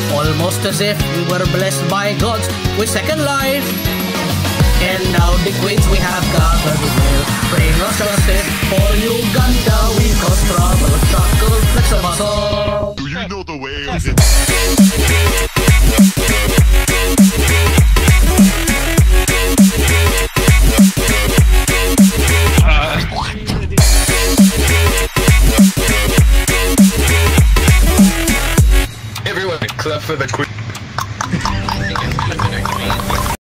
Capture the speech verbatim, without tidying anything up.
almost as if we were blessed by gods with second life. And now the queens we have gathered will bring us justice for Uganda. We cause trouble, chuckle, flex of us all. Do you know the way of it? Everyone, clap for the queen.